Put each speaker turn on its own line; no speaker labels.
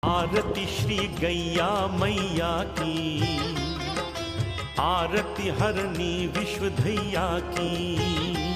आरती श्री गैया मैया की, आरती हरनी विश्वधैया की।